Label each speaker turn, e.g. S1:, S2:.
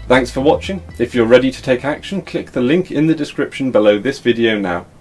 S1: Thanks for watching. If you're ready to take action, click the link in the description below this video now.